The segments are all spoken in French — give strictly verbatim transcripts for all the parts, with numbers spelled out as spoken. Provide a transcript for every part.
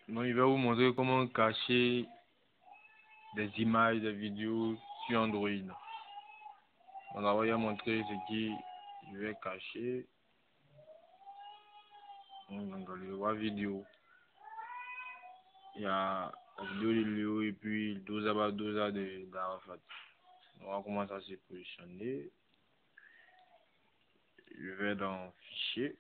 Donc, je vais vous montrer comment cacher des images, des vidéos sur Android. On va vous montrer ce qui je vais cacher. Donc, dans le voir vidéo, il y a la vidéo de Léo et puis Doza Doza de d'Arafat. On va commencer à se positionner. Je vais dans Fichier.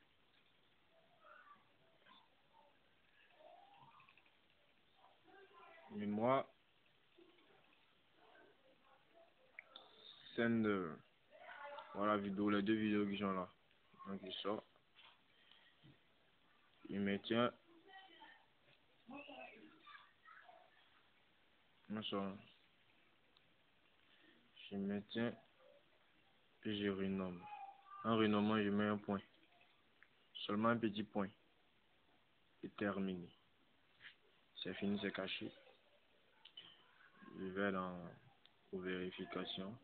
Mémoire. Send. Voilà la vidéo, les deux vidéos qui sont là. Donc, je sors. Je maintiens. Je maintiens et je renomme. En renommant, je mets un point. Seulement un petit point. Et terminé. C'est fini, c'est caché. Je vais dans aux vérifications.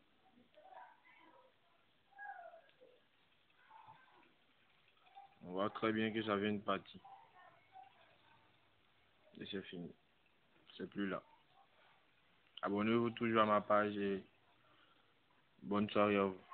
On voit très bien que ça vient de partir. Et c'est fini. C'est plus là. Abonnez-vous toujours à ma page et bonne soirée à vous.